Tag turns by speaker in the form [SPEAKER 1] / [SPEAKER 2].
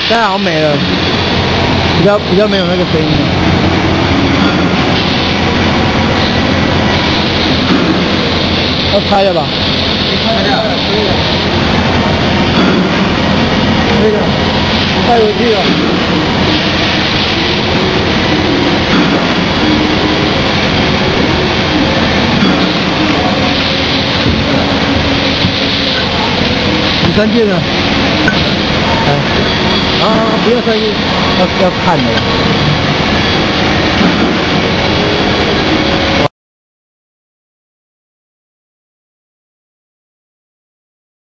[SPEAKER 1] 现在好像没了，比较没有那个声音了。要拆了吧？拆掉，可以了。可以了，带回去了。13件了。不要在意，要看的。